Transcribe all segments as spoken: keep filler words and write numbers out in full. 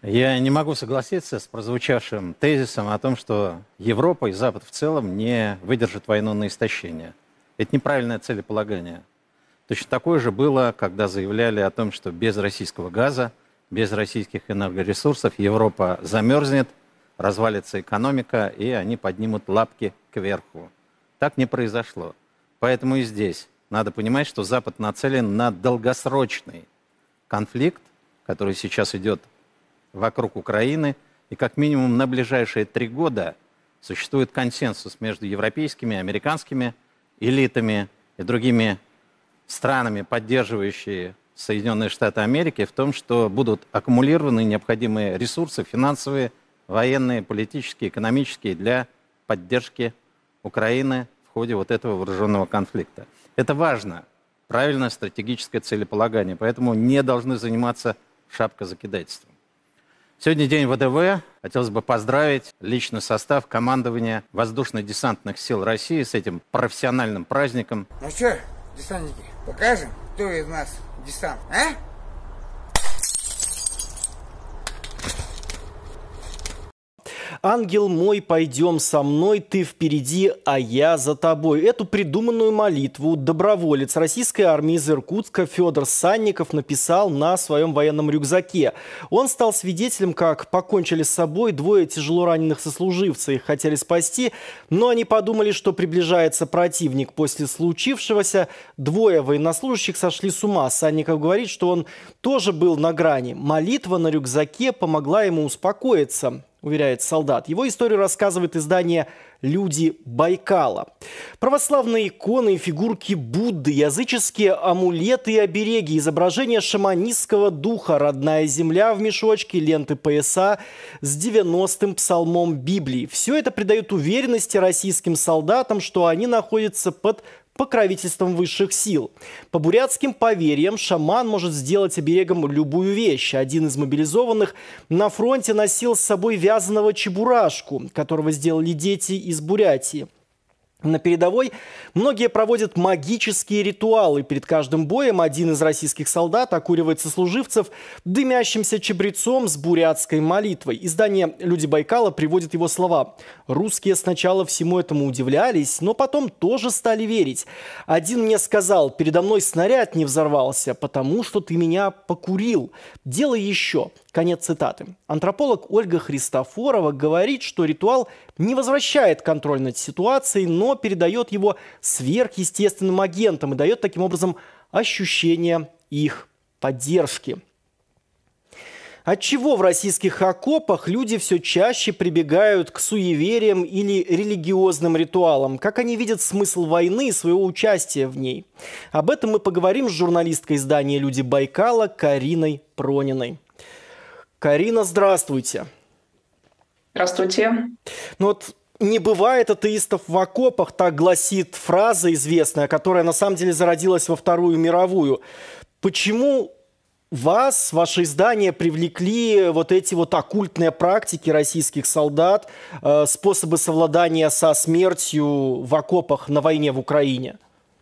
Я не могу согласиться с прозвучавшим тезисом о том, что Европа и Запад в целом не выдержат войну на истощение. Это неправильное целеполагание. Точно такое же было, когда заявляли о том, что без российского газа, без российских энергоресурсов Европа замерзнет, развалится экономика, и они поднимут лапки кверху. Так не произошло. Поэтому и здесь надо понимать, что Запад нацелен на долгосрочный конфликт, который сейчас идет вокруг Украины, и как минимум на ближайшие три года существует консенсус между европейскими, американскими элитами и другими странами, поддерживающие Соединенные Штаты Америки, в том, что будут аккумулированы необходимые ресурсы финансовые, военные, политические, экономические для поддержки Украины в ходе вот этого вооруженного конфликта. Это важно, правильное стратегическое целеполагание, поэтому не должны заниматься шапкозакидательством. Сегодня день ВДВ. Хотелось бы поздравить личный состав командования Воздушно-десантных сил России с этим профессиональным праздником. Ну что, десантники, покажем, кто из нас десант, а? «Ангел мой, пойдем со мной, ты впереди, а я за тобой». Эту придуманную молитву доброволец российской армии из Иркутска Федор Санников написал на своем военном рюкзаке. Он стал свидетелем, как покончили с собой двое тяжело раненых сослуживцев. Их хотели спасти, но они подумали, что приближается противник. После случившегося двое военнослужащих сошли с ума. Санников говорит, что он тоже был на грани. Молитва на рюкзаке помогла ему успокоиться, уверяет солдат. Его историю рассказывает издание «Люди Байкала». Православные иконы и фигурки Будды, языческие амулеты и обереги, изображения шаманистского духа, родная земля в мешочке, ленты пояса с девяностым псалмом Библии. Все это придает уверенности российским солдатам, что они находятся под покровительством высших сил. По бурятским поверьям, шаман может сделать оберегом любую вещь. Один из мобилизованных на фронте носил с собой вязаного чебурашку, которого сделали дети из Бурятии. На передовой многие проводят магические ритуалы. Перед каждым боем один из российских солдат окуривает сослуживцев дымящимся чабрецом с бурятской молитвой. Издание «Люди Байкала» приводит его слова. «Русские сначала всему этому удивлялись, но потом тоже стали верить. Один мне сказал, передо мной снаряд не взорвался, потому что ты меня покурил. Делай еще». Конец цитаты. Антрополог Ольга Христофорова говорит, что ритуал не возвращает контроль над ситуацией, но передает его сверхъестественным агентам и дает таким образом ощущение их поддержки. Отчего в российских окопах люди все чаще прибегают к суевериям или религиозным ритуалам? Как они видят смысл войны и своего участия в ней? Об этом мы поговорим с журналисткой издания «Люди Байкала» Кариной Прониной. Карина, здравствуйте. Здравствуйте. Ну вот не бывает атеистов в окопах, так гласит фраза известная, которая на самом деле зародилась во Вторую мировую. Почему вас, ваше издание, привлекли вот эти вот оккультные практики российских солдат, э, способы совладания со смертью в окопах на войне в Украине?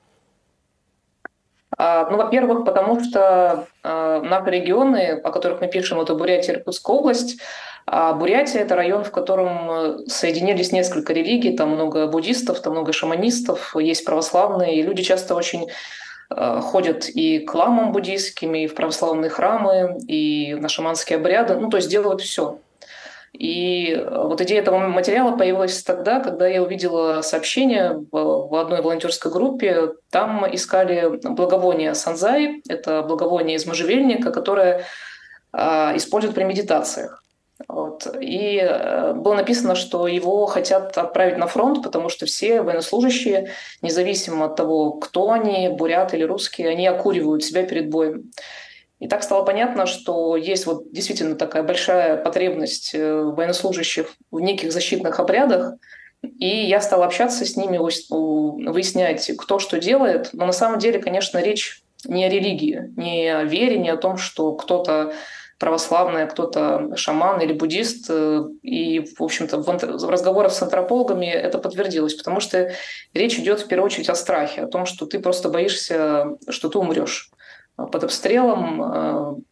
Ну, во-первых, потому что э, наши регионы, о которых мы пишем, это Бурятия и Иркутская область. А Бурятия – это район, в котором соединились несколько религий, там много буддистов, там много шаманистов, есть православные, и люди часто очень э, ходят и к ламам буддийским, и в православные храмы, и на шаманские обряды, ну, то есть делают все. И вот идея этого материала появилась тогда, когда я увидела сообщение в одной волонтерской группе. Там искали благовоние санзай, это благовоние из можжевельника, которое э, используют при медитациях. Вот. И э, было написано, что его хотят отправить на фронт, потому что все военнослужащие, независимо от того, кто они, буряты или русские, они окуривают себя перед боем. И так стало понятно, что есть вот действительно такая большая потребность военнослужащих в неких защитных обрядах. И я стала общаться с ними, выяснять, кто что делает. Но на самом деле, конечно, речь не о религии, не о вере, не о том, что кто-то православный, а кто-то шаман или буддист. И, в общем-то, в разговорах с антропологами это подтвердилось, потому что речь идет в первую очередь о страхе, о том, что ты просто боишься, что ты умрешь под обстрелом,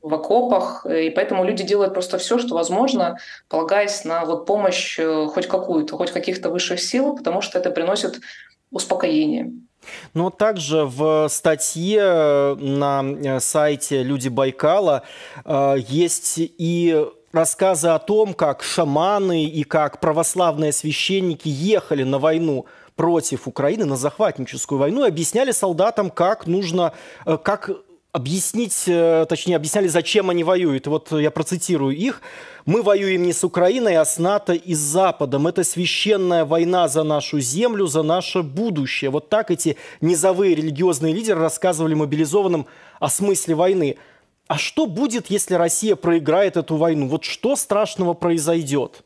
в окопах, и поэтому люди делают просто все, что возможно, полагаясь на вот помощь хоть какую-то, хоть каких-то высших сил, потому что это приносит успокоение. Но также в статье на сайте «Люди Байкала» есть и рассказы о том, как шаманы и как православные священники ехали на войну против Украины, на захватническую войну, и объясняли солдатам, как нужно, как объяснить, точнее, объясняли, зачем они воюют. Вот я процитирую их. «Мы воюем не с Украиной, а с НАТО и с Западом. Это священная война за нашу землю, за наше будущее». Вот так эти низовые религиозные лидеры рассказывали мобилизованным о смысле войны. А что будет, если Россия проиграет эту войну? Вот что страшного произойдет?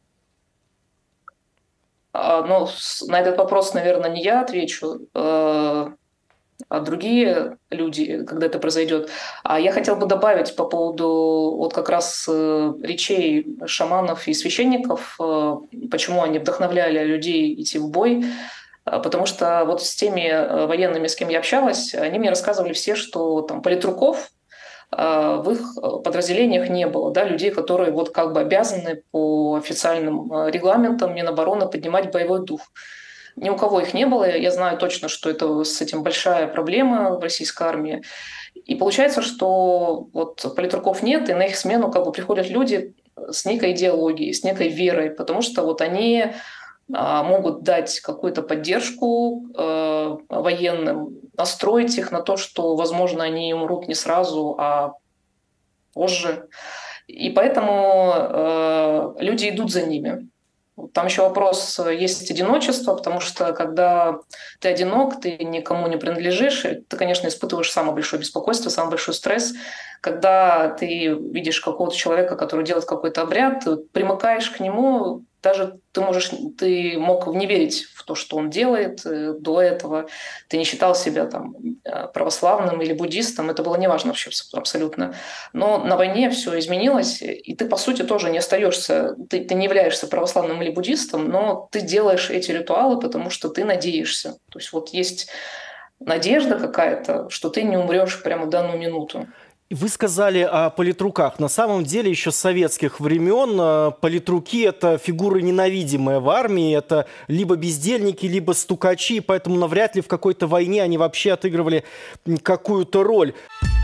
Ну, на этот вопрос, наверное, не я отвечу, а другие люди, когда это произойдет. А я хотела бы добавить по поводу вот как раз речей шаманов и священников, почему они вдохновляли людей идти в бой. Потому что вот с теми военными, с кем я общалась, они мне рассказывали все, что там политруков в их подразделениях не было, да, людей, которые вот как бы обязаны по официальным регламентам Минобороны поднимать боевой дух. Ни у кого их не было. Я знаю точно, что это с этим большая проблема в российской армии. И получается, что вот политруков нет, и на их смену как бы приходят люди с некой идеологией, с некой верой, потому что вот они а, могут дать какую-то поддержку э, военным, настроить их на то, что, возможно, они умрут не сразу, а позже. И поэтому э, люди идут за ними. Там еще вопрос, есть одиночество, потому что когда ты одинок, ты никому не принадлежишь, ты, конечно, испытываешь самое большое беспокойство, самый большой стресс. Когда ты видишь какого-то человека, который делает какой-то обряд, ты примыкаешь к нему, даже ты можешь, ты мог не верить в то, что он делает до этого, ты не считал себя там православным или буддистом, это было неважно вообще абсолютно. Но на войне все изменилось, и ты, по сути, тоже не остаешься, ты, ты не являешься православным или буддистом, но ты делаешь эти ритуалы, потому что ты надеешься. То есть вот есть надежда какая-то, что ты не умрешь прямо в данную минуту. Вы сказали о политруках. На самом деле еще с советских времен политруки – это фигуры ненавидимые в армии. Это либо бездельники, либо стукачи. Поэтому навряд ли в какой-то войне они вообще отыгрывали какую-то роль.